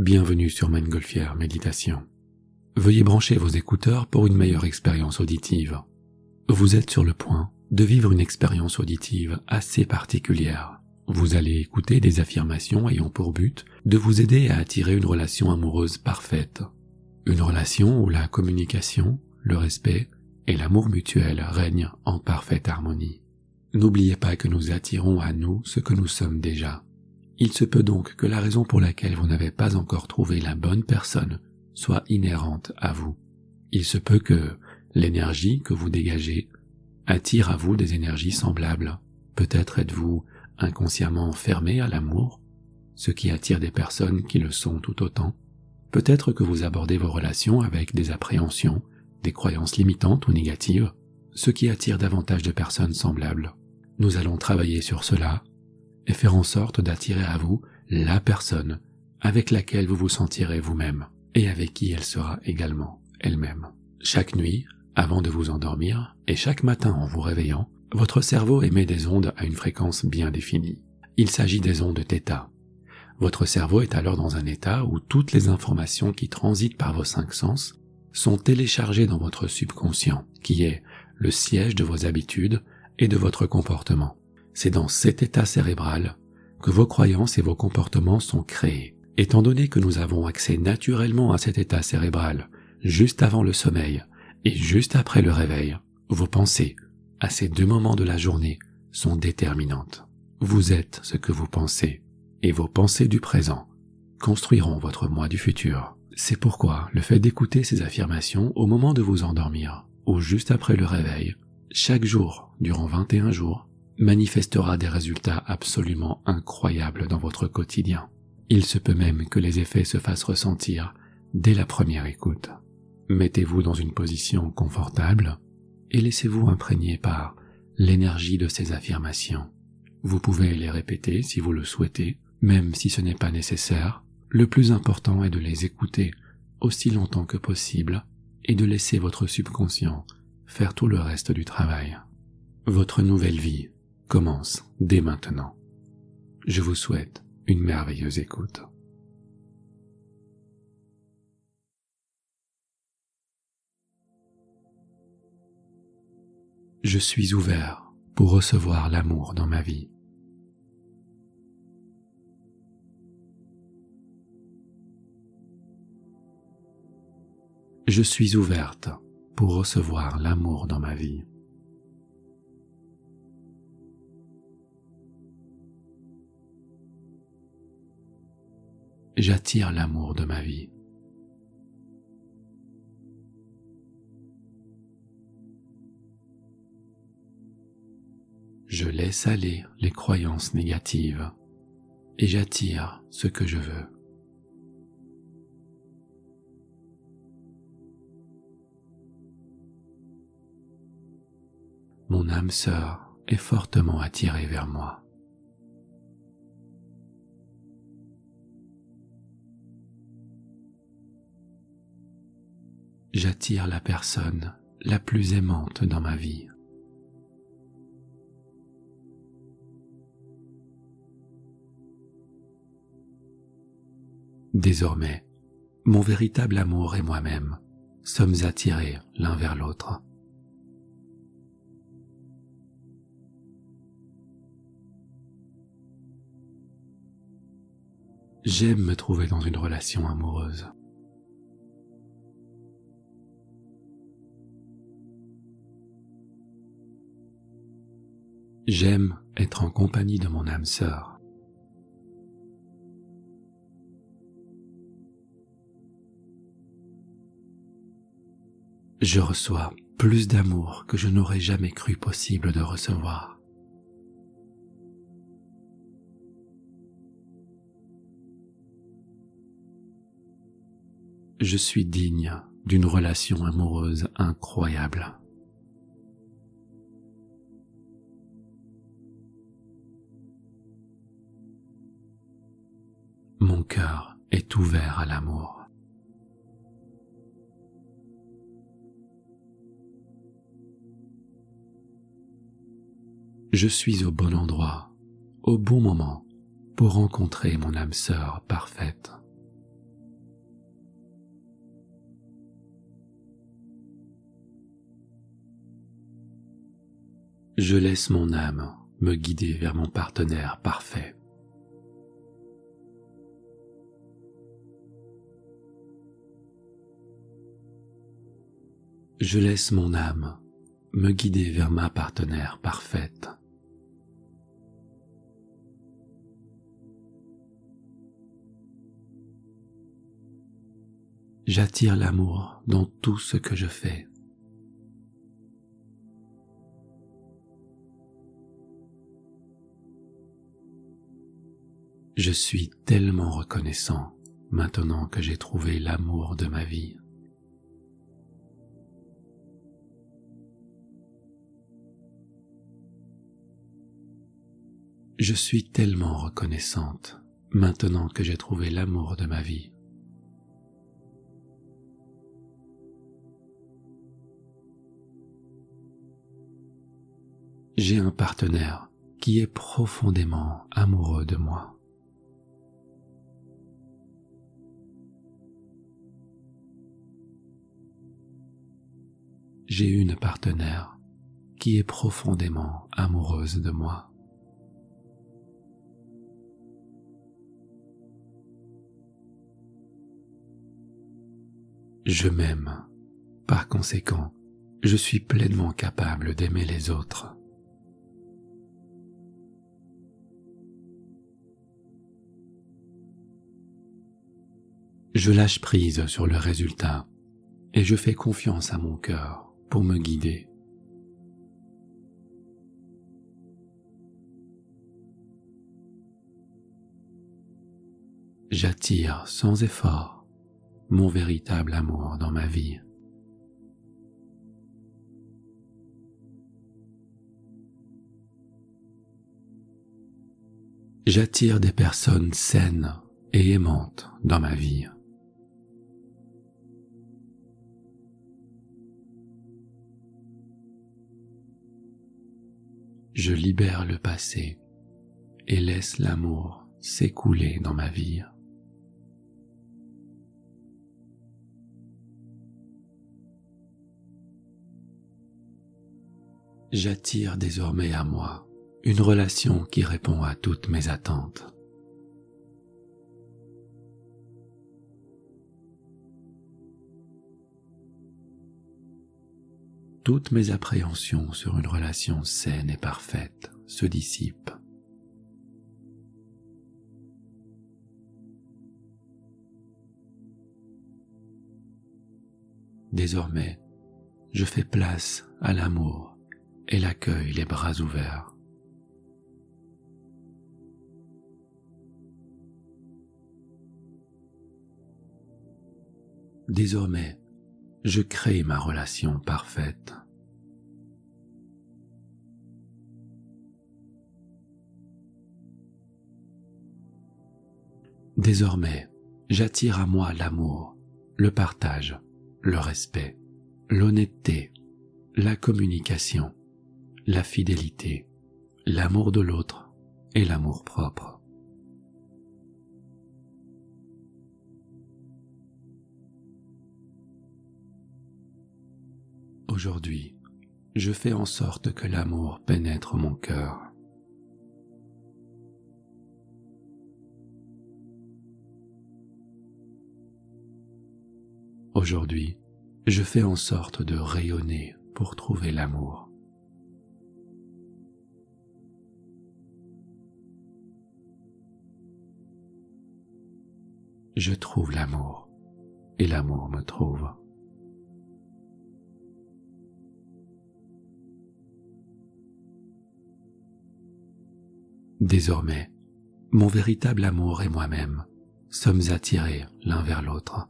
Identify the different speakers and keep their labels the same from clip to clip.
Speaker 1: Bienvenue sur Montgolfière Méditation. Veuillez brancher vos écouteurs pour une meilleure expérience auditive. Vous êtes sur le point de vivre une expérience auditive assez particulière. Vous allez écouter des affirmations ayant pour but de vous aider à attirer une relation amoureuse parfaite. Une relation où la communication, le respect et l'amour mutuel règnent en parfaite harmonie. N'oubliez pas que nous attirons à nous ce que nous sommes déjà. Il se peut donc que la raison pour laquelle vous n'avez pas encore trouvé la bonne personne soit inhérente à vous. Il se peut que l'énergie que vous dégagez attire à vous des énergies semblables. Peut-être êtes-vous inconsciemment fermé à l'amour, ce qui attire des personnes qui le sont tout autant. Peut-être que vous abordez vos relations avec des appréhensions, des croyances limitantes ou négatives, ce qui attire davantage de personnes semblables. Nous allons travailler sur cela et faire en sorte d'attirer à vous la personne avec laquelle vous vous sentirez vous-même et avec qui elle sera également elle-même. Chaque nuit, avant de vous endormir, et chaque matin en vous réveillant, votre cerveau émet des ondes à une fréquence bien définie. Il s'agit des ondes θ. Votre cerveau est alors dans un état où toutes les informations qui transitent par vos 5 sens sont téléchargées dans votre subconscient, qui est le siège de vos habitudes et de votre comportement. C'est dans cet état cérébral que vos croyances et vos comportements sont créés. Étant donné que nous avons accès naturellement à cet état cérébral juste avant le sommeil et juste après le réveil, vos pensées, à ces 2 moments de la journée, sont déterminantes. Vous êtes ce que vous pensez, et vos pensées du présent construiront votre moi du futur. C'est pourquoi le fait d'écouter ces affirmations au moment de vous endormir, ou juste après le réveil, chaque jour, durant 21 jours, manifestera des résultats absolument incroyables dans votre quotidien. Il se peut même que les effets se fassent ressentir dès la première écoute. Mettez-vous dans une position confortable et laissez-vous imprégner par l'énergie de ces affirmations. Vous pouvez les répéter si vous le souhaitez, même si ce n'est pas nécessaire. Le plus important est de les écouter aussi longtemps que possible et de laisser votre subconscient faire tout le reste du travail. Votre nouvelle vie commence dès maintenant. Je vous souhaite une merveilleuse écoute. Je suis ouvert pour recevoir l'amour dans ma vie. Je suis ouverte pour recevoir l'amour dans ma vie. J'attire l'amour de ma vie. Je laisse aller les croyances négatives et j'attire ce que je veux. Mon âme sœur est fortement attirée vers moi. J'attire la personne la plus aimante dans ma vie. Désormais, mon véritable amour et moi-même sommes attirés l'un vers l'autre. J'aime me trouver dans une relation amoureuse. J'aime être en compagnie de mon âme sœur. Je reçois plus d'amour que je n'aurais jamais cru possible de recevoir. Je suis digne d'une relation amoureuse incroyable. Mon cœur est ouvert à l'amour. Je suis au bon endroit, au bon moment, pour rencontrer mon âme sœur parfaite. Je laisse mon âme me guider vers mon partenaire parfait. Je laisse mon âme me guider vers ma partenaire parfaite. J'attire l'amour dans tout ce que je fais. Je suis tellement reconnaissant maintenant que j'ai trouvé l'amour de ma vie. Je suis tellement reconnaissante maintenant que j'ai trouvé l'amour de ma vie. J'ai un partenaire qui est profondément amoureux de moi. J'ai une partenaire qui est profondément amoureuse de moi. Je m'aime. Par conséquent, je suis pleinement capable d'aimer les autres. Je lâche prise sur le résultat et je fais confiance à mon cœur pour me guider. J'attire sans effort mon véritable amour dans ma vie. J'attire des personnes saines et aimantes dans ma vie. Je libère le passé et laisse l'amour s'écouler dans ma vie. J'attire désormais à moi une relation qui répond à toutes mes attentes. Toutes mes appréhensions sur une relation saine et parfaite se dissipent. Désormais, je fais place à l'amour et l'accueille les bras ouverts. Désormais, je crée ma relation parfaite. Désormais, j'attire à moi l'amour, le partage, le respect, l'honnêteté, la communication, la fidélité, l'amour de l'autre et l'amour propre. Aujourd'hui, je fais en sorte que l'amour pénètre mon cœur. Aujourd'hui, je fais en sorte de rayonner pour trouver l'amour. Je trouve l'amour et l'amour me trouve. Désormais, mon véritable amour et moi-même sommes attirés l'un vers l'autre.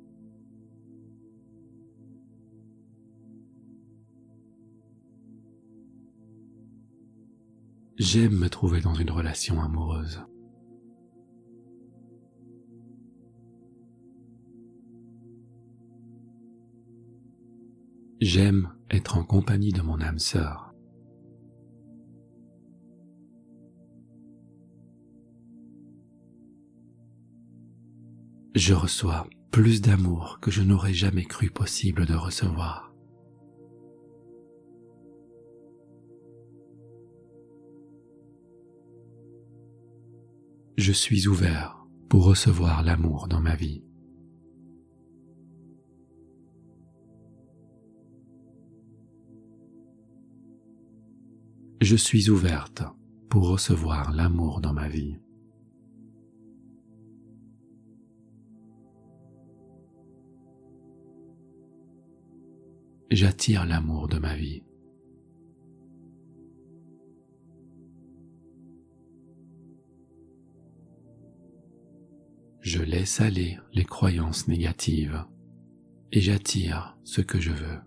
Speaker 1: J'aime me trouver dans une relation amoureuse. J'aime être en compagnie de mon âme sœur. Je reçois plus d'amour que je n'aurais jamais cru possible de recevoir. Je suis ouvert pour recevoir l'amour dans ma vie. Je suis ouverte pour recevoir l'amour dans ma vie. J'attire l'amour de ma vie. Je laisse aller les croyances négatives et j'attire ce que je veux.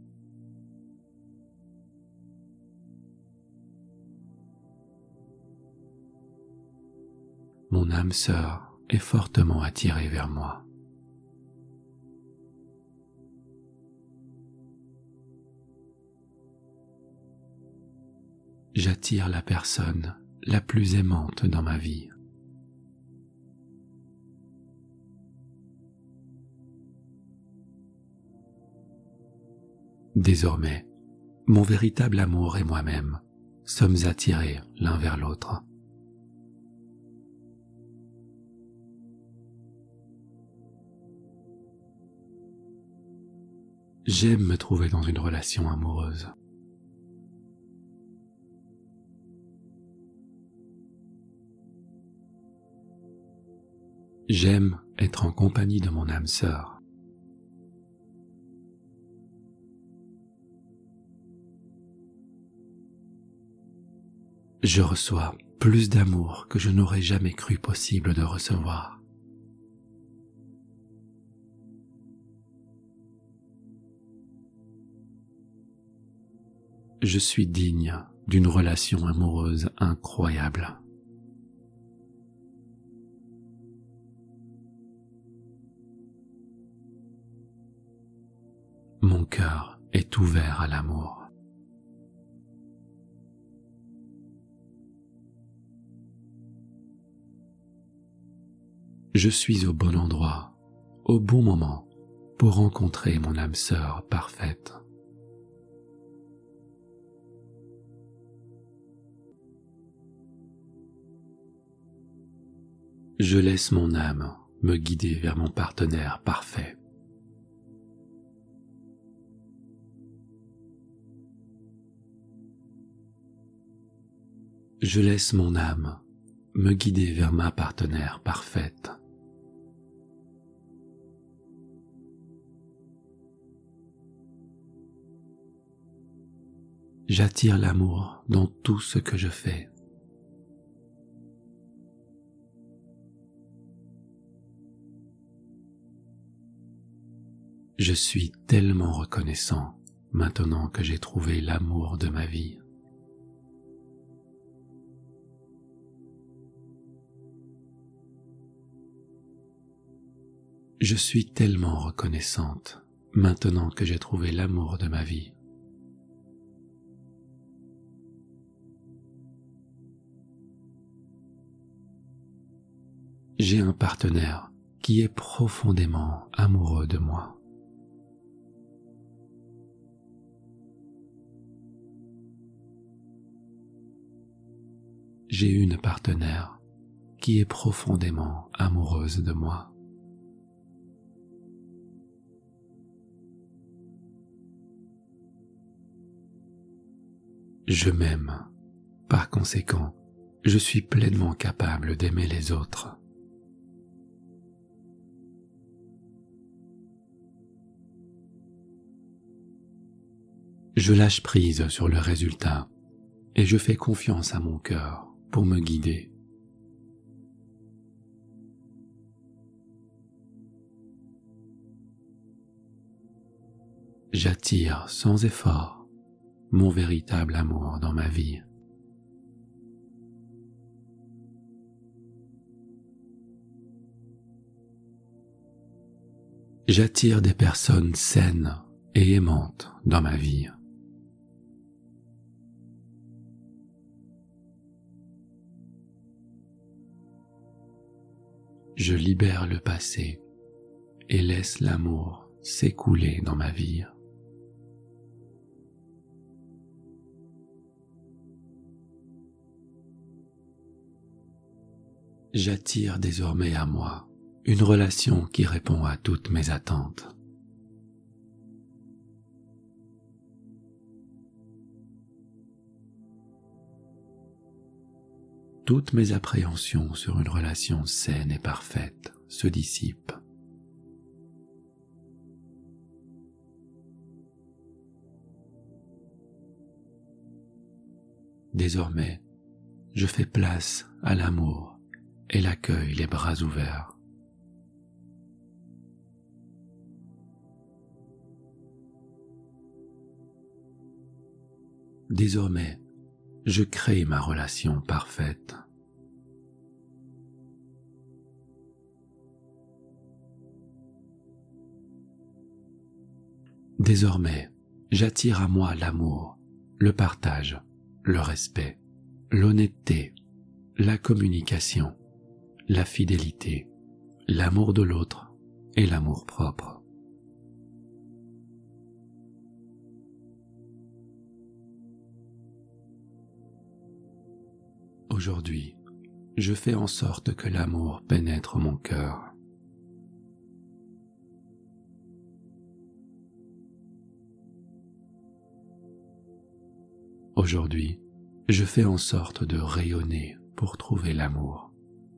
Speaker 1: Mon âme sœur est fortement attirée vers moi. J'attire la personne la plus aimante dans ma vie. Désormais, mon véritable amour et moi-même sommes attirés l'un vers l'autre. J'aime me trouver dans une relation amoureuse. J'aime être en compagnie de mon âme sœur. Je reçois plus d'amour que je n'aurais jamais cru possible de recevoir. Je suis digne d'une relation amoureuse incroyable. Mon cœur est ouvert à l'amour. Je suis au bon endroit, au bon moment, pour rencontrer mon âme sœur parfaite. Je laisse mon âme me guider vers mon partenaire parfait. Je laisse mon âme me guider vers ma partenaire parfaite. J'attire l'amour dans tout ce que je fais. Je suis tellement reconnaissant maintenant que j'ai trouvé l'amour de ma vie. Je suis tellement reconnaissante maintenant que j'ai trouvé l'amour de ma vie. J'ai un partenaire qui est profondément amoureux de moi. J'ai une partenaire qui est profondément amoureuse de moi. Je m'aime. Par conséquent, je suis pleinement capable d'aimer les autres. Je lâche prise sur le résultat et je fais confiance à mon cœur pour me guider. J'attire sans effort mon véritable amour dans ma vie. J'attire des personnes saines et aimantes dans ma vie. Je libère le passé et laisse l'amour s'écouler dans ma vie. J'attire désormais à moi une relation qui répond à toutes mes attentes. Toutes mes appréhensions sur une relation saine et parfaite se dissipent. Désormais, je fais place à l'amour et l'accueille les bras ouverts. Désormais, je crée ma relation parfaite. Désormais, j'attire à moi l'amour, le partage, le respect, l'honnêteté, la communication, la fidélité, l'amour de l'autre et l'amour propre. Aujourd'hui, je fais en sorte que l'amour pénètre mon cœur. Aujourd'hui, je fais en sorte de rayonner pour trouver l'amour.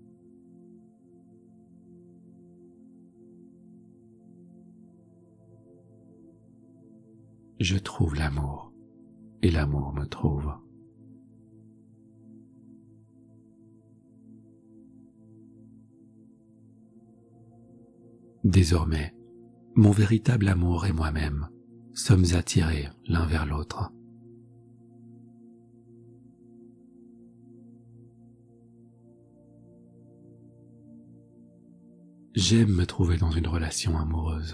Speaker 1: Je trouve l'amour et l'amour me trouve. Désormais, mon véritable amour et moi-même sommes attirés l'un vers l'autre. J'aime me trouver dans une relation amoureuse.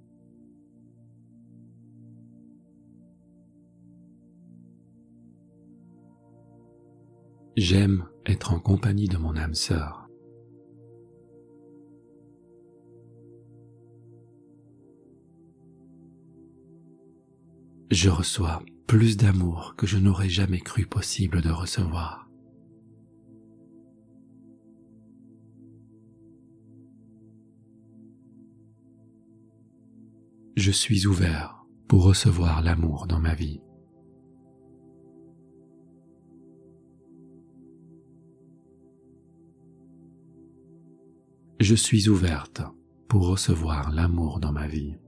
Speaker 1: J'aime être en compagnie de mon âme sœur. Je reçois plus d'amour que je n'aurais jamais cru possible de recevoir. Je suis ouvert pour recevoir l'amour dans ma vie. Je suis ouverte pour recevoir l'amour dans ma vie.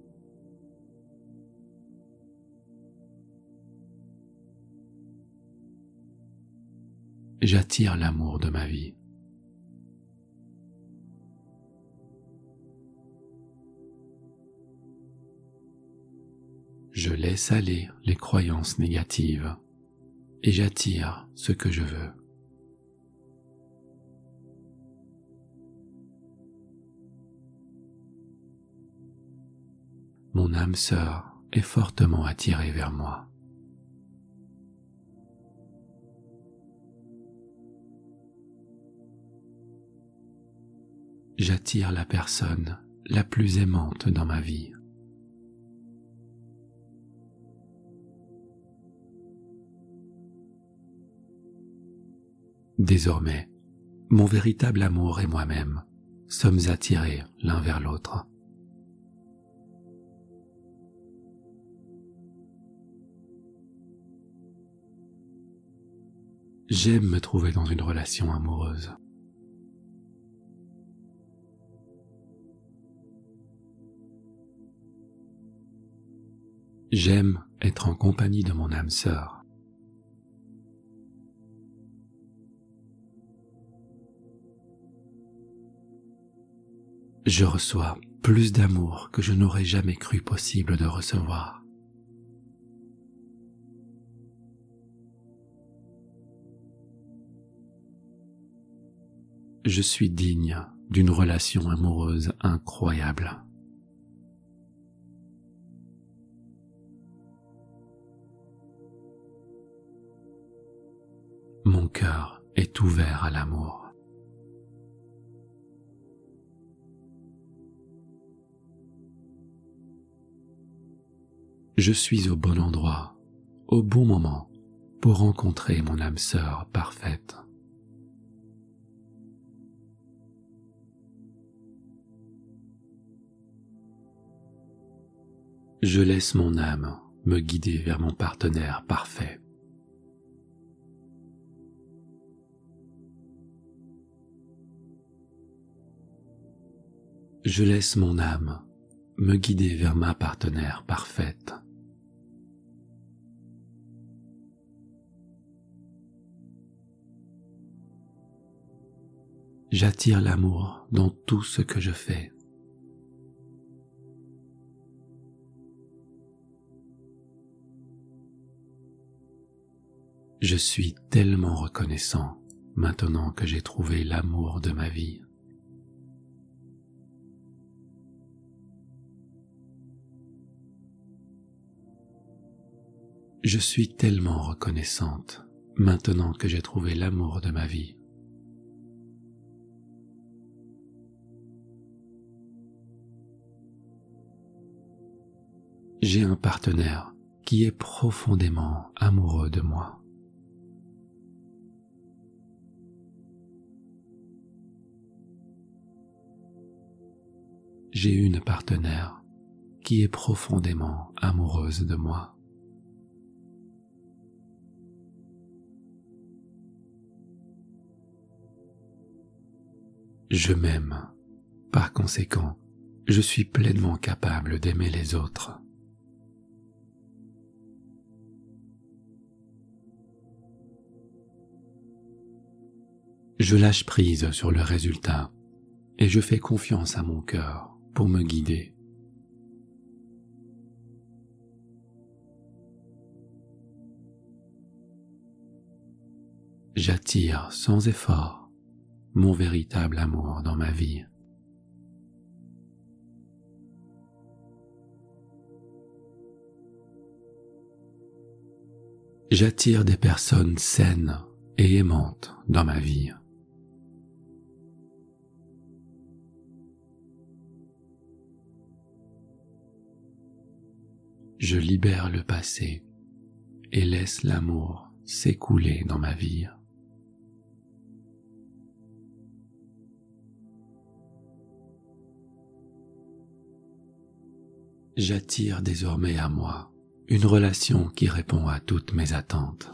Speaker 1: J'attire l'amour de ma vie. Je laisse aller les croyances négatives et j'attire ce que je veux. Mon âme sœur est fortement attirée vers moi. J'attire la personne la plus aimante dans ma vie. Désormais, mon véritable amour et moi-même sommes attirés l'un vers l'autre. J'aime me trouver dans une relation amoureuse. J'aime être en compagnie de mon âme sœur. Je reçois plus d'amour que je n'aurais jamais cru possible de recevoir. Je suis digne d'une relation amoureuse incroyable. Mon cœur est ouvert à l'amour. Je suis au bon endroit, au bon moment, pour rencontrer mon âme sœur parfaite. Je laisse mon âme me guider vers mon partenaire parfait. Je laisse mon âme me guider vers ma partenaire parfaite. J'attire l'amour dans tout ce que je fais. Je suis tellement reconnaissant maintenant que j'ai trouvé l'amour de ma vie. Je suis tellement reconnaissante maintenant que j'ai trouvé l'amour de ma vie. J'ai un partenaire qui est profondément amoureux de moi. J'ai une partenaire qui est profondément amoureuse de moi. Je m'aime. Par conséquent, je suis pleinement capable d'aimer les autres. Je lâche prise sur le résultat et je fais confiance à mon cœur pour me guider. J'attire sans effort mon véritable amour dans ma vie. J'attire des personnes saines et aimantes dans ma vie. Je libère le passé et laisse l'amour s'écouler dans ma vie. J'attire désormais à moi une relation qui répond à toutes mes attentes.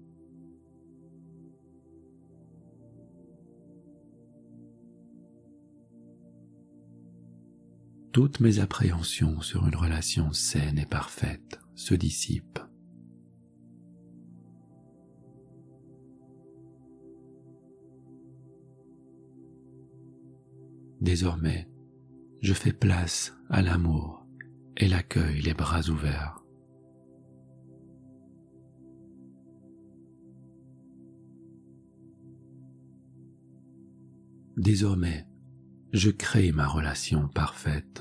Speaker 1: Toutes mes appréhensions sur une relation saine et parfaite se dissipent. Désormais, je fais place à l'amour et l'accueille les bras ouverts. Désormais, je crée ma relation parfaite.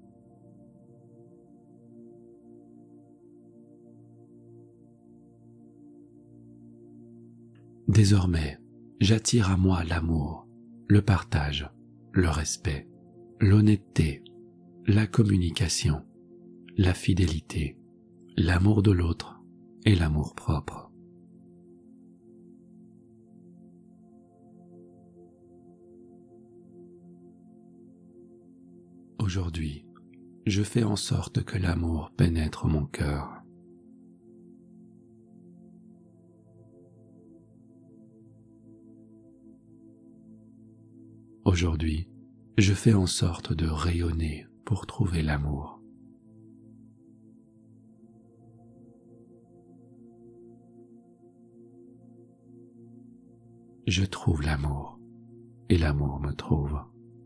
Speaker 1: Désormais, j'attire à moi l'amour, le partage, le respect, l'honnêteté, la communication, la fidélité, l'amour de l'autre et l'amour propre. Aujourd'hui, je fais en sorte que l'amour pénètre mon cœur. Aujourd'hui, je fais en sorte de rayonner pour trouver l'amour. Je trouve l'amour et l'amour me trouve.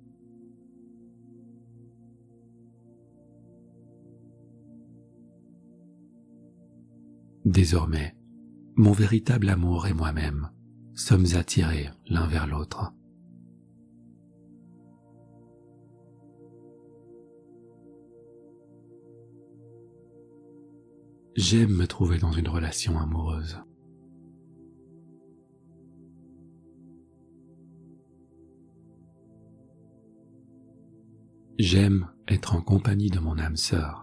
Speaker 1: Désormais, mon véritable amour et moi-même sommes attirés l'un vers l'autre. J'aime me trouver dans une relation amoureuse. J'aime être en compagnie de mon âme sœur.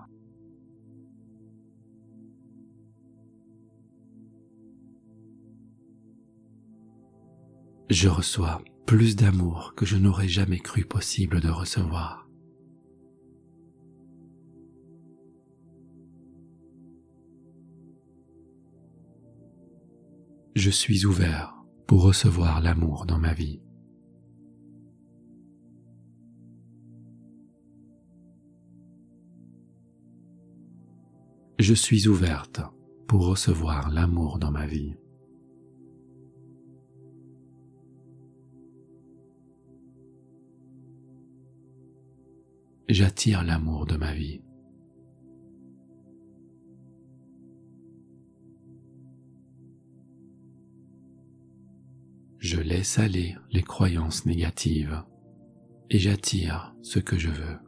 Speaker 1: Je reçois plus d'amour que je n'aurais jamais cru possible de recevoir. Je suis ouvert pour recevoir l'amour dans ma vie. Je suis ouverte pour recevoir l'amour dans ma vie. J'attire l'amour de ma vie. Je laisse aller les croyances négatives et j'attire ce que je veux.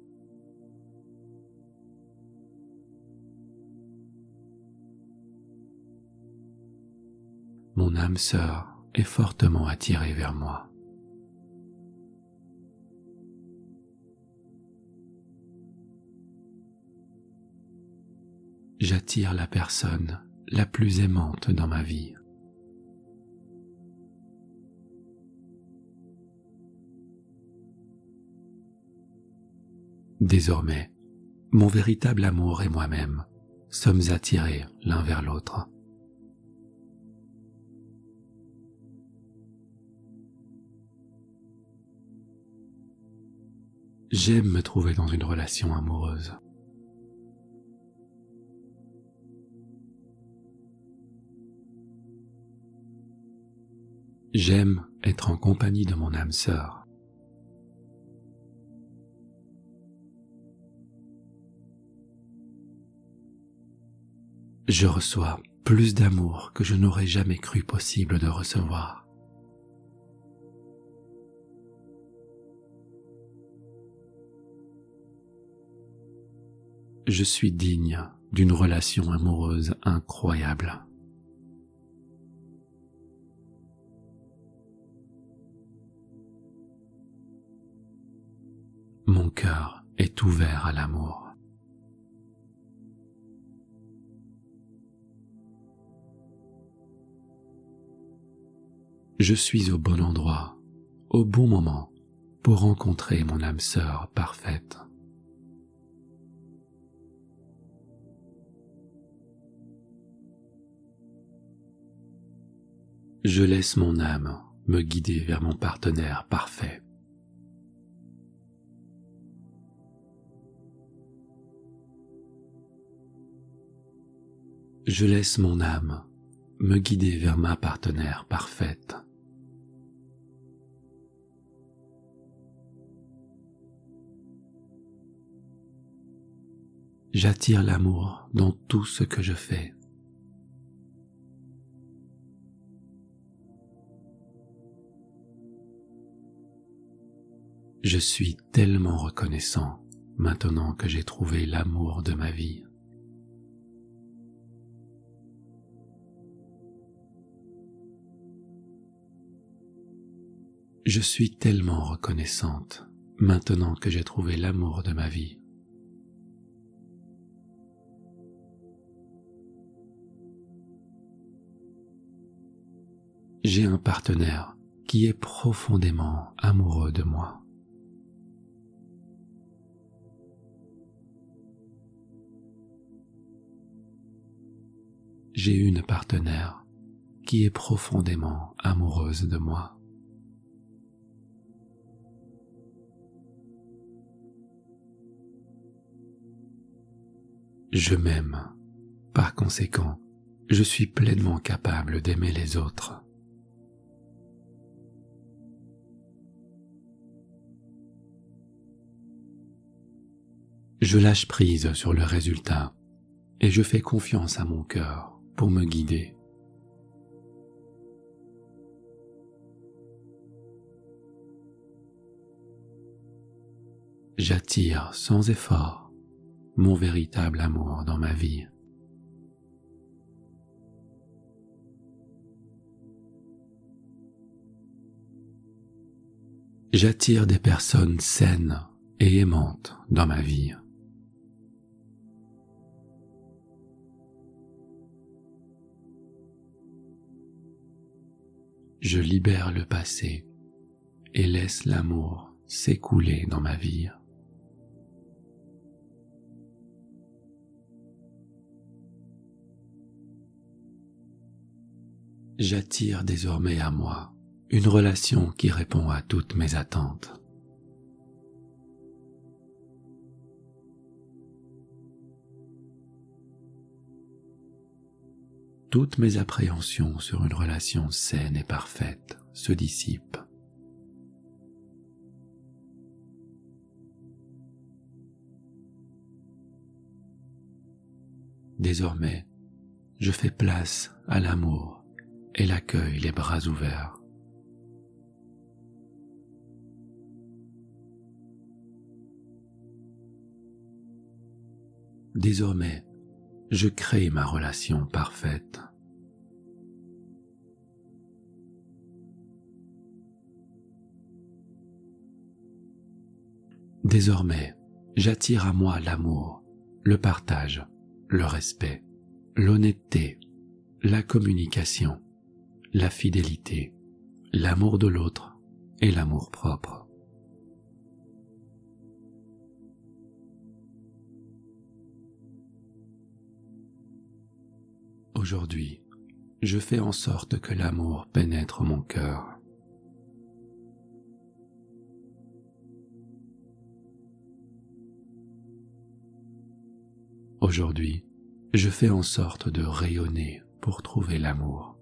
Speaker 1: Mon âme sœur est fortement attirée vers moi. J'attire la personne la plus aimante dans ma vie. Désormais, mon véritable amour et moi-même sommes attirés l'un vers l'autre. J'aime me trouver dans une relation amoureuse. J'aime être en compagnie de mon âme sœur. Je reçois plus d'amour que je n'aurais jamais cru possible de recevoir. Je suis digne d'une relation amoureuse incroyable. Mon cœur est ouvert à l'amour. Je suis au bon endroit, au bon moment, pour rencontrer mon âme sœur parfaite. Je laisse mon âme me guider vers mon partenaire parfait. Je laisse mon âme me guider vers ma partenaire parfaite. J'attire l'amour dans tout ce que je fais. Je suis tellement reconnaissant maintenant que j'ai trouvé l'amour de ma vie. Je suis tellement reconnaissante maintenant que j'ai trouvé l'amour de ma vie. J'ai un partenaire qui est profondément amoureux de moi. J'ai une partenaire qui est profondément amoureuse de moi. Je m'aime. Par conséquent, je suis pleinement capable d'aimer les autres. Je lâche prise sur le résultat et je fais confiance à mon cœur pour me guider. J'attire sans effort mon véritable amour dans ma vie. J'attire des personnes saines et aimantes dans ma vie. Je libère le passé et laisse l'amour s'écouler dans ma vie. J'attire désormais à moi une relation qui répond à toutes mes attentes. Toutes mes appréhensions sur une relation saine et parfaite se dissipent. Désormais, je fais place à l'amour et l'accueille les bras ouverts. Désormais, je crée ma relation parfaite. Désormais, j'attire à moi l'amour, le partage, le respect, l'honnêteté, la communication, la fidélité, l'amour de l'autre et l'amour propre. Aujourd'hui, je fais en sorte que l'amour pénètre mon cœur. Aujourd'hui, je fais en sorte de rayonner pour trouver l'amour.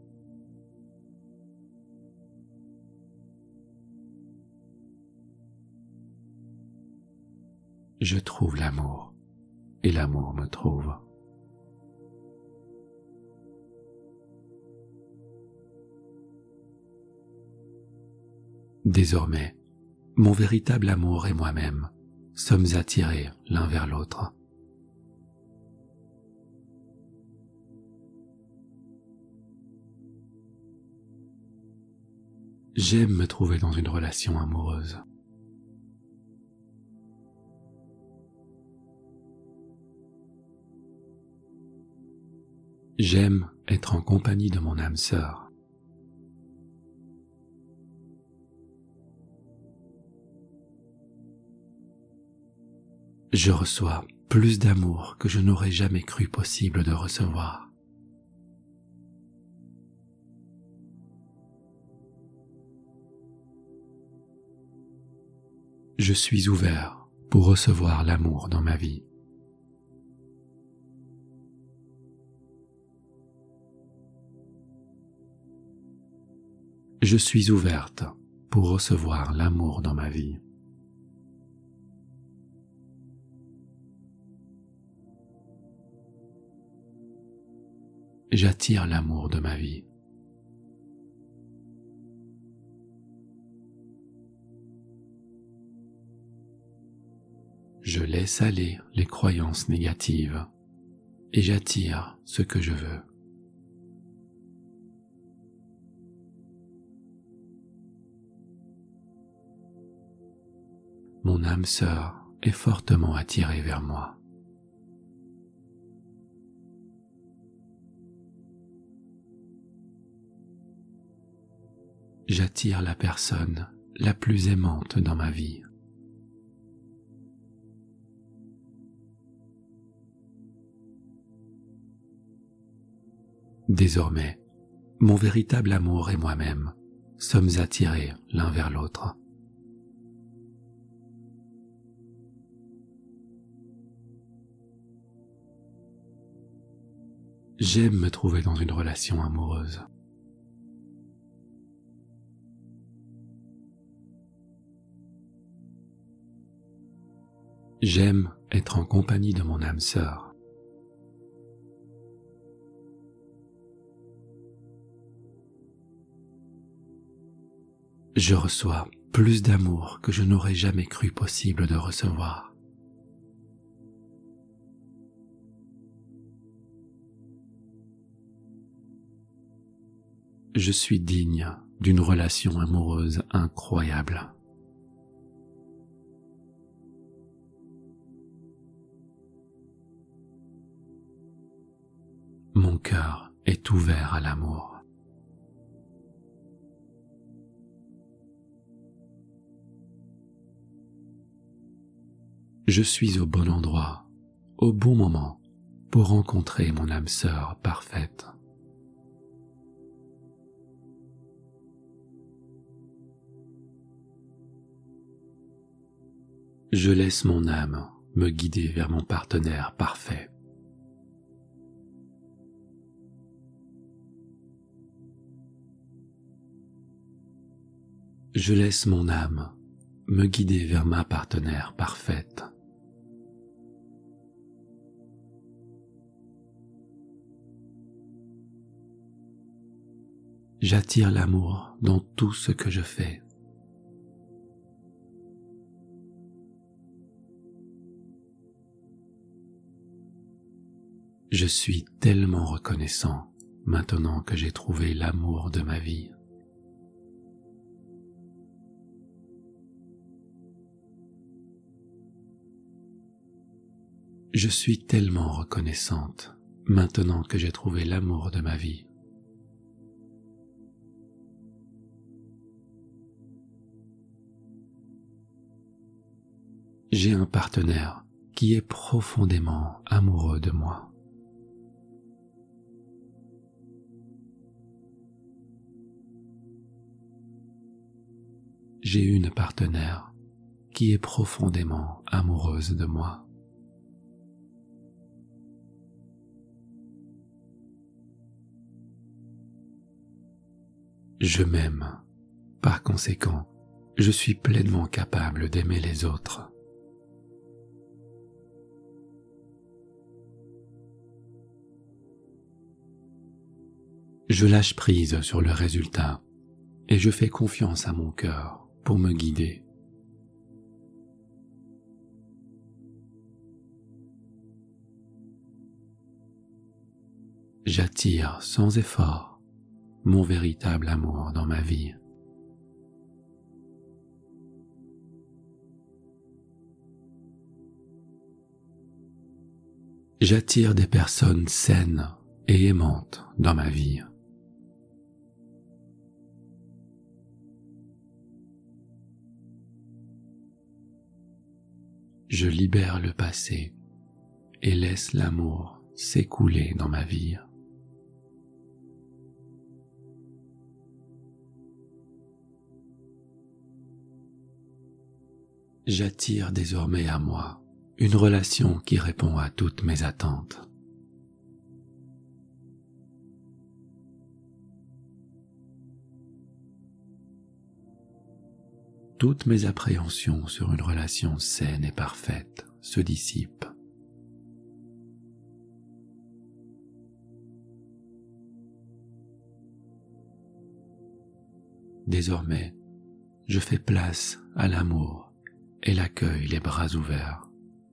Speaker 1: Je trouve l'amour et l'amour me trouve. Désormais, mon véritable amour et moi-même sommes attirés l'un vers l'autre. J'aime me trouver dans une relation amoureuse. J'aime être en compagnie de mon âme sœur. Je reçois plus d'amour que je n'aurais jamais cru possible de recevoir. Je suis ouvert pour recevoir l'amour dans ma vie. Je suis ouverte pour recevoir l'amour dans ma vie. J'attire l'amour de ma vie. Je laisse aller les croyances négatives et j'attire ce que je veux. Mon âme sœur est fortement attirée vers moi. J'attire la personne la plus aimante dans ma vie. Désormais, mon véritable amour et moi-même sommes attirés l'un vers l'autre. J'aime me trouver dans une relation amoureuse. J'aime être en compagnie de mon âme sœur. Je reçois plus d'amour que je n'aurais jamais cru possible de recevoir. Je suis digne d'une relation amoureuse incroyable. Mon cœur est ouvert à l'amour. Je suis au bon endroit, au bon moment, pour rencontrer mon âme sœur parfaite. Je laisse mon âme me guider vers mon partenaire parfait. Je laisse mon âme me guider vers ma partenaire parfaite. J'attire l'amour dans tout ce que je fais. Je suis tellement reconnaissant maintenant que j'ai trouvé l'amour de ma vie. Je suis tellement reconnaissante maintenant que j'ai trouvé l'amour de ma vie. J'ai un partenaire qui est profondément amoureux de moi. J'ai une partenaire qui est profondément amoureuse de moi. Je m'aime. Par conséquent, je suis pleinement capable d'aimer les autres. Je lâche prise sur le résultat et je fais confiance à mon cœur pour me guider. J'attire sans effort mon véritable amour dans ma vie. J'attire des personnes saines et aimantes dans ma vie. Je libère le passé et laisse l'amour s'écouler dans ma vie. J'attire désormais à moi une relation qui répond à toutes mes attentes. Toutes mes appréhensions sur une relation saine et parfaite se dissipent. Désormais, je fais place à l'amour et l'accueille les bras ouverts.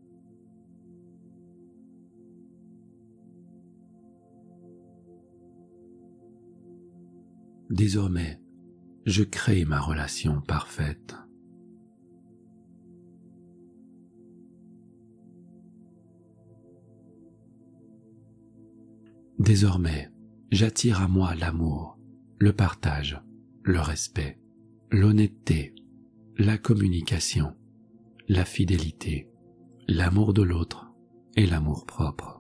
Speaker 1: Désormais, je crée ma relation parfaite. Désormais, j'attire à moi l'amour, le partage, le respect, l'honnêteté, la communication, la fidélité, l'amour de l'autre et l'amour propre.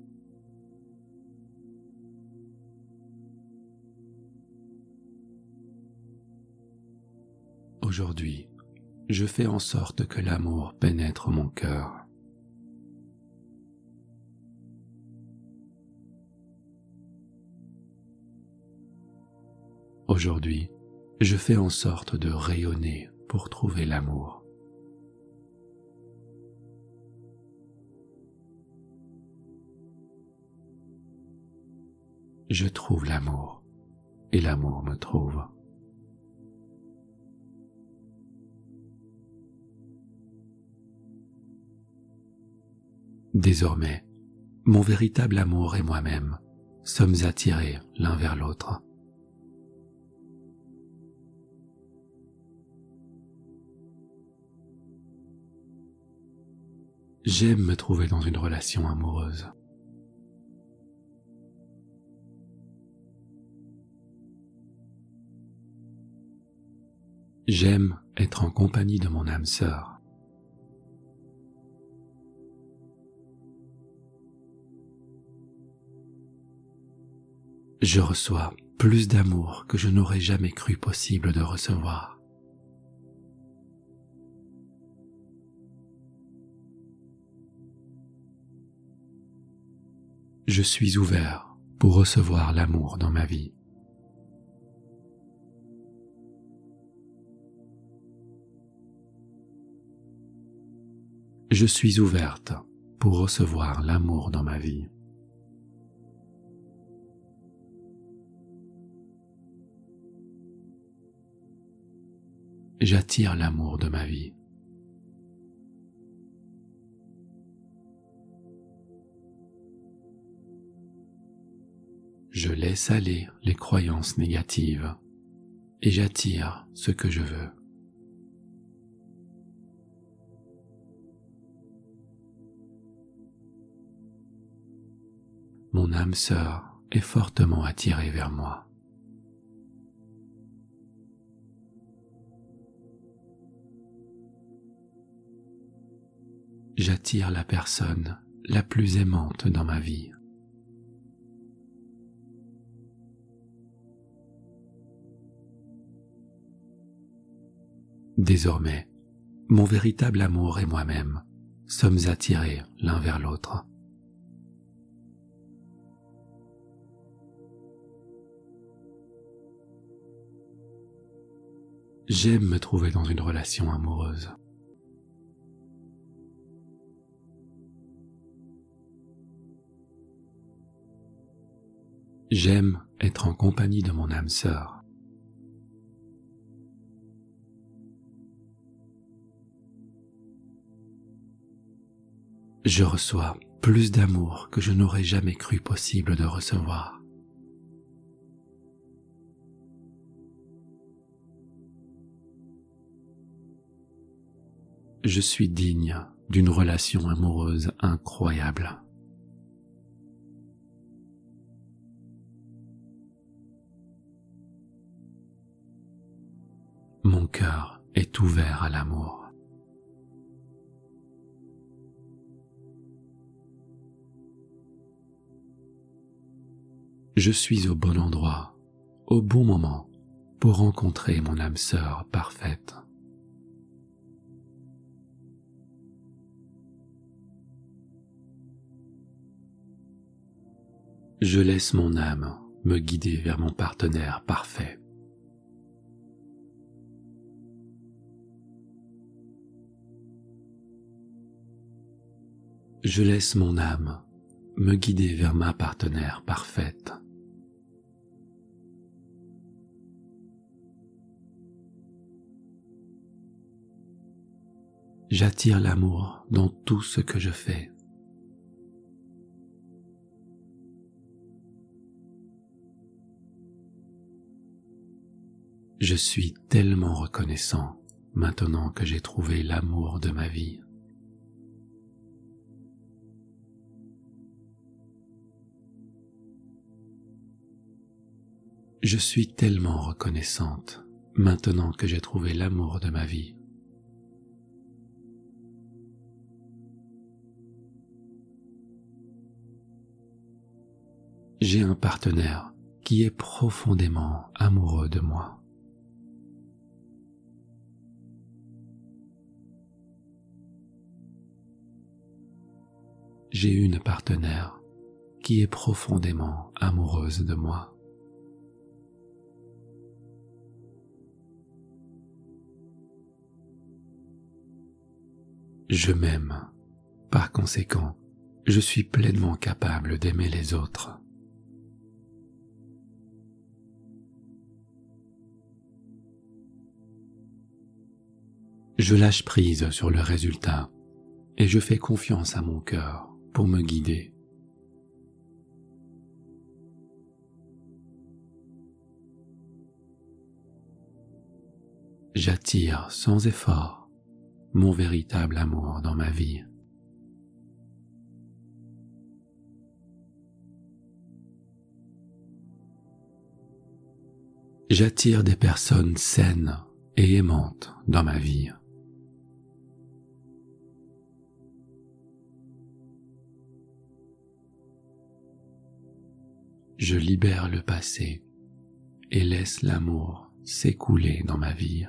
Speaker 1: Aujourd'hui, je fais en sorte que l'amour pénètre mon cœur. Aujourd'hui, je fais en sorte de rayonner pour trouver l'amour. Je trouve l'amour et l'amour me trouve. Désormais, mon véritable amour et moi-même sommes attirés l'un vers l'autre. J'aime me trouver dans une relation amoureuse. J'aime être en compagnie de mon âme sœur. Je reçois plus d'amour que je n'aurais jamais cru possible de recevoir. Je suis ouvert pour recevoir l'amour dans ma vie. Je suis ouverte pour recevoir l'amour dans ma vie. J'attire l'amour de ma vie. Je laisse aller les croyances négatives et j'attire ce que je veux. Mon âme sœur est fortement attirée vers moi. J'attire la personne la plus aimante dans ma vie. Désormais, mon véritable amour et moi-même sommes attirés l'un vers l'autre. J'aime me trouver dans une relation amoureuse. J'aime être en compagnie de mon âme sœur. Je reçois plus d'amour que je n'aurais jamais cru possible de recevoir. Je suis digne d'une relation amoureuse incroyable. Mon cœur est ouvert à l'amour. Je suis au bon endroit, au bon moment, pour rencontrer mon âme sœur parfaite. Je laisse mon âme me guider vers mon partenaire parfait. Je laisse mon âme me guider vers ma partenaire parfaite. J'attire l'amour dans tout ce que je fais. Je suis tellement reconnaissant maintenant que j'ai trouvé l'amour de ma vie. Je suis tellement reconnaissante maintenant que j'ai trouvé l'amour de ma vie. J'ai un partenaire qui est profondément amoureux de moi. J'ai une partenaire qui est profondément amoureuse de moi. Je m'aime. Par conséquent, je suis pleinement capable d'aimer les autres. Je lâche prise sur le résultat et je fais confiance à mon cœur pour me guider. J'attire sans effort mon véritable amour dans ma vie. J'attire des personnes saines et aimantes dans ma vie. Je libère le passé et laisse l'amour s'écouler dans ma vie.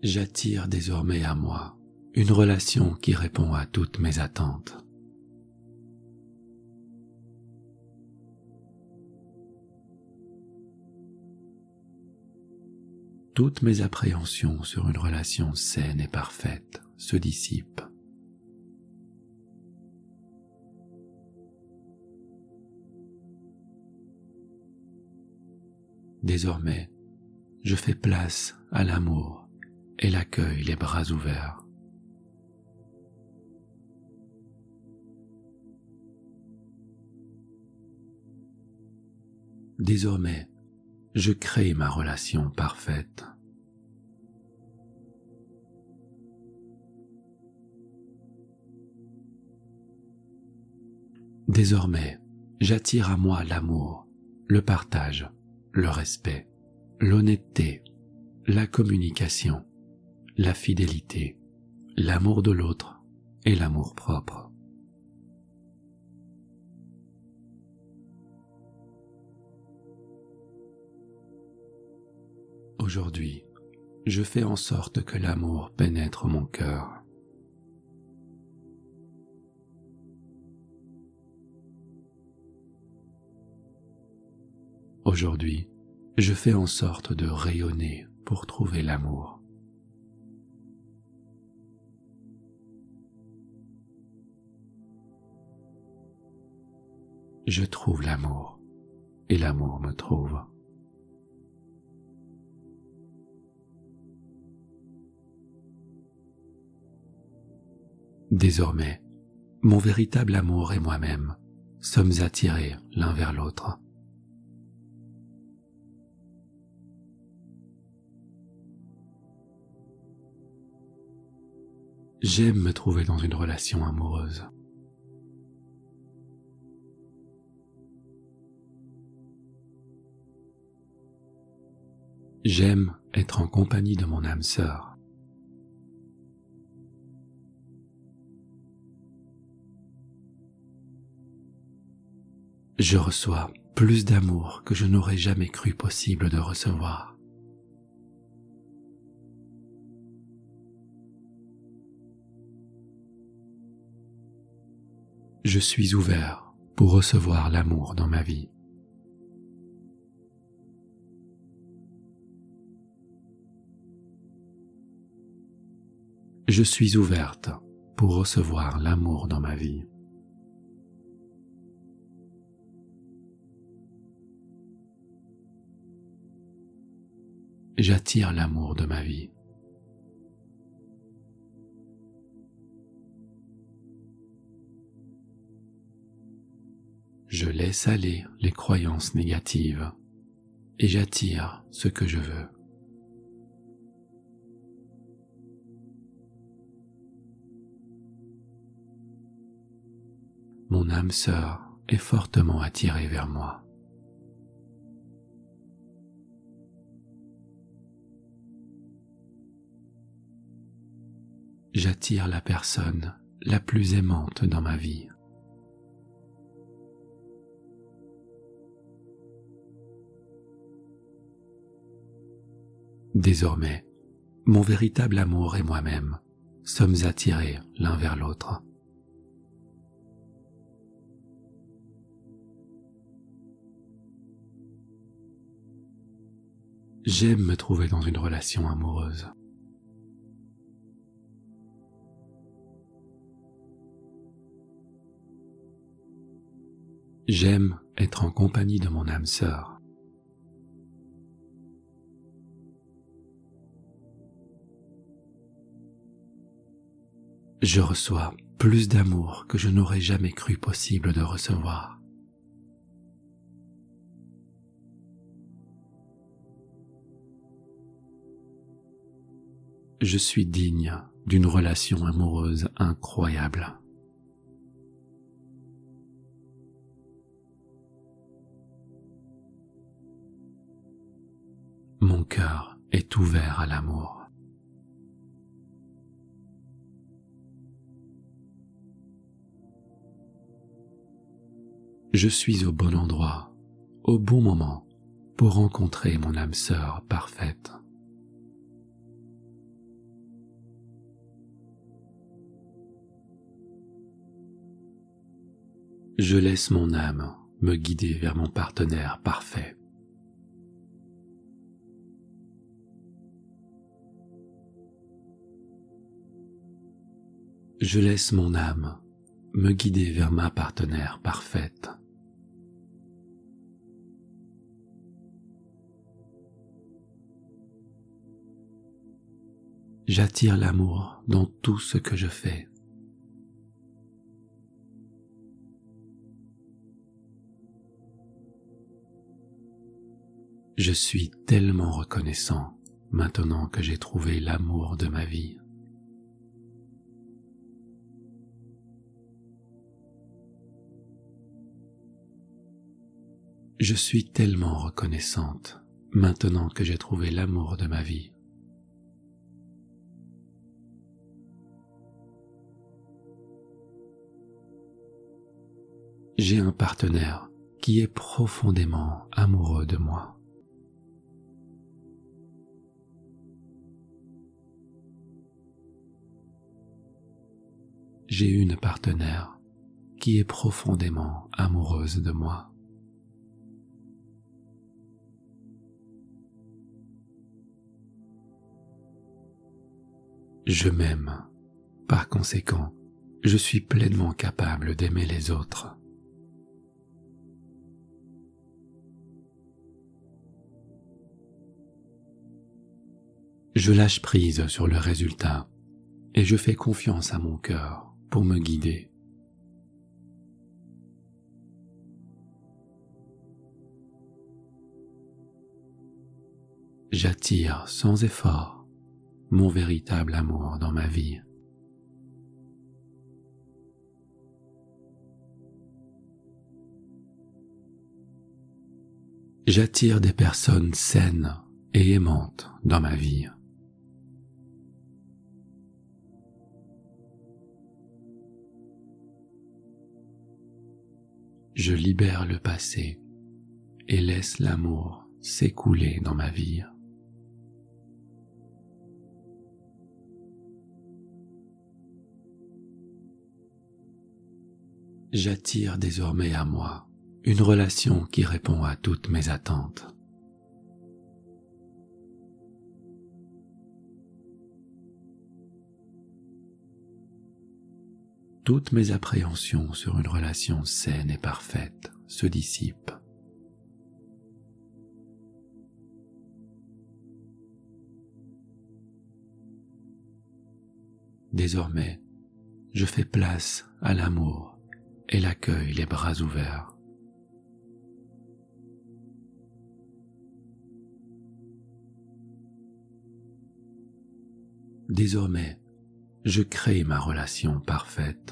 Speaker 1: J'attire désormais à moi une relation qui répond à toutes mes attentes. Toutes mes appréhensions sur une relation saine et parfaite se dissipent. Désormais, je fais place à l'amour et l'accueille les bras ouverts. Désormais, je crée ma relation parfaite. Désormais, j'attire à moi l'amour, le partage, le respect, l'honnêteté, la communication, la fidélité, l'amour de l'autre et l'amour propre. Aujourd'hui, je fais en sorte que l'amour pénètre mon cœur. Aujourd'hui, je fais en sorte de rayonner pour trouver l'amour. Je trouve l'amour et l'amour me trouve. Désormais, mon véritable amour et moi-même sommes attirés l'un vers l'autre. J'aime me trouver dans une relation amoureuse. J'aime être en compagnie de mon âme sœur. Je reçois plus d'amour que je n'aurais jamais cru possible de recevoir. Je suis ouvert pour recevoir l'amour dans ma vie. Je suis ouverte pour recevoir l'amour dans ma vie. J'attire l'amour de ma vie. Je laisse aller les croyances négatives et j'attire ce que je veux. Mon âme sœur est fortement attirée vers moi. J'attire la personne la plus aimante dans ma vie. Désormais, mon véritable amour et moi-même sommes attirés l'un vers l'autre. J'aime me trouver dans une relation amoureuse. J'aime être en compagnie de mon âme sœur. Je reçois plus d'amour que je n'aurais jamais cru possible de recevoir. Je suis digne d'une relation amoureuse incroyable. Mon cœur est ouvert à l'amour. Je suis au bon endroit, au bon moment, pour rencontrer mon âme sœur parfaite. Je laisse mon âme me guider vers mon partenaire parfait. Je laisse mon âme me guider vers ma partenaire parfaite. J'attire l'amour dans tout ce que je fais. Je suis tellement reconnaissant maintenant que j'ai trouvé l'amour de ma vie. Je suis tellement reconnaissante maintenant que j'ai trouvé l'amour de ma vie. J'ai un partenaire qui est profondément amoureux de moi. J'ai une partenaire qui est profondément amoureuse de moi. Je m'aime. Par conséquent, je suis pleinement capable d'aimer les autres. Je lâche prise sur le résultat et je fais confiance à mon cœur pour me guider. J'attire sans effort mon véritable amour dans ma vie. J'attire des personnes saines et aimantes dans ma vie. Je libère le passé et laisse l'amour s'écouler dans ma vie. J'attire désormais à moi une relation qui répond à toutes mes attentes. Toutes mes appréhensions sur une relation saine et parfaite se dissipent. Désormais, je fais place à l'amour et l'accueille les bras ouverts. Désormais, je crée ma relation parfaite.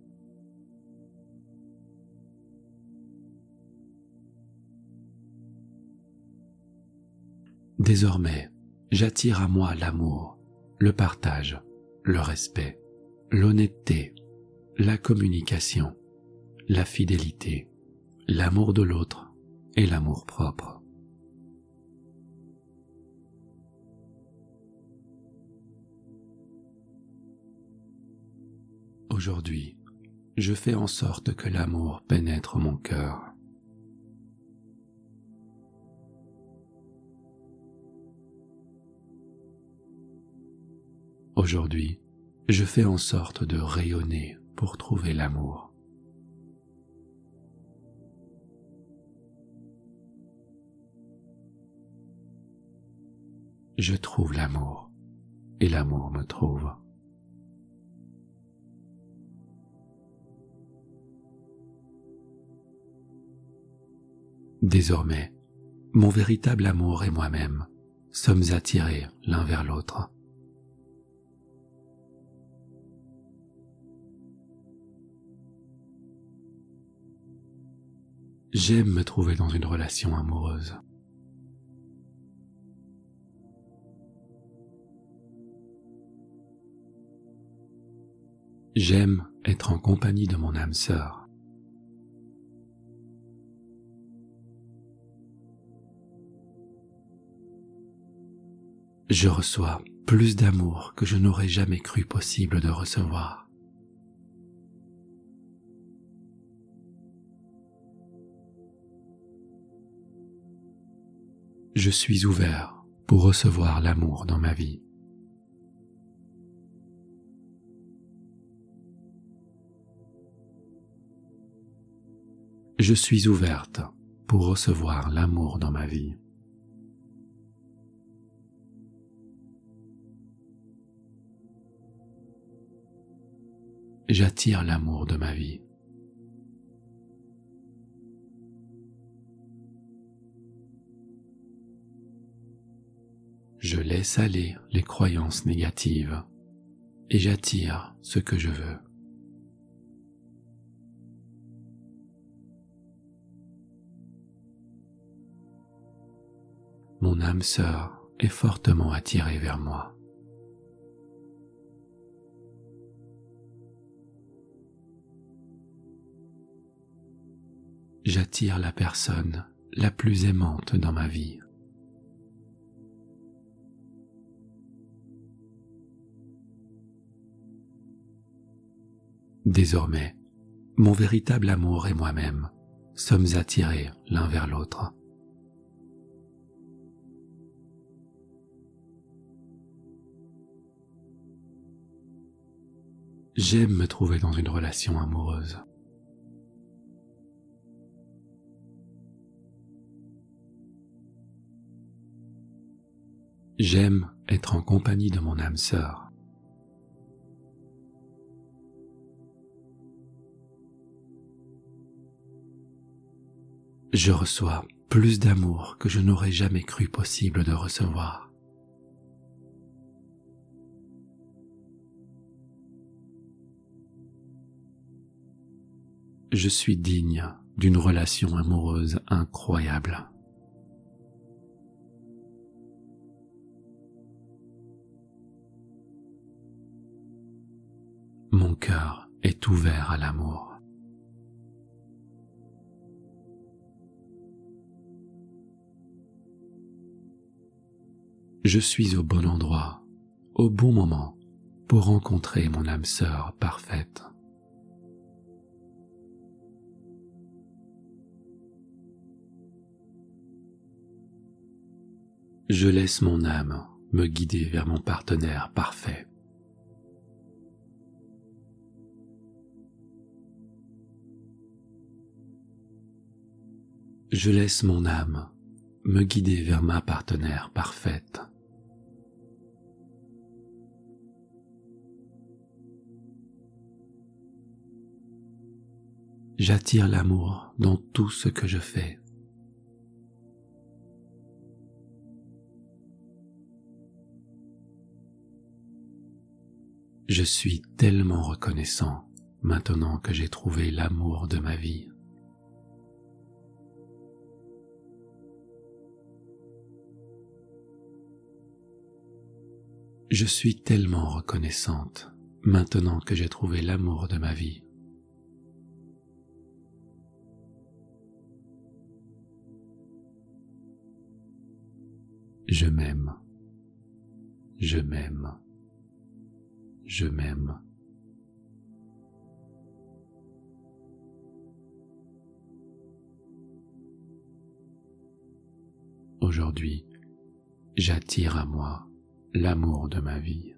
Speaker 1: Désormais, j'attire à moi l'amour, le partage, le respect, l'honnêteté, la communication, la fidélité, l'amour de l'autre et l'amour propre. Aujourd'hui, je fais en sorte que l'amour pénètre mon cœur. Aujourd'hui, je fais en sorte de rayonner pour trouver l'amour. Je trouve l'amour et l'amour me trouve. Désormais, mon véritable amour et moi-même sommes attirés l'un vers l'autre. J'aime me trouver dans une relation amoureuse. J'aime être en compagnie de mon âme sœur. Je reçois plus d'amour que je n'aurais jamais cru possible de recevoir. Je suis ouvert pour recevoir l'amour dans ma vie. Je suis ouverte pour recevoir l'amour dans ma vie. J'attire l'amour de ma vie. Je laisse aller les croyances négatives et j'attire ce que je veux. Mon âme sœur est fortement attirée vers moi. J'attire la personne la plus aimante dans ma vie. Désormais, mon véritable amour et moi-même sommes attirés l'un vers l'autre. J'aime me trouver dans une relation amoureuse. J'aime être en compagnie de mon âme sœur. Je reçois plus d'amour que je n'aurais jamais cru possible de recevoir. Je suis digne d'une relation amoureuse incroyable. Mon cœur est ouvert à l'amour. Je suis au bon endroit, au bon moment, pour rencontrer mon âme sœur parfaite. Je laisse mon âme me guider vers mon partenaire parfait. Je laisse mon âme me guider vers ma partenaire parfaite. J'attire l'amour dans tout ce que je fais. Je suis tellement reconnaissant maintenant que j'ai trouvé l'amour de ma vie. Je suis tellement reconnaissante maintenant que j'ai trouvé l'amour de ma vie. Je m'aime, je m'aime, je m'aime. Aujourd'hui, j'attire à moi l'amour de ma vie.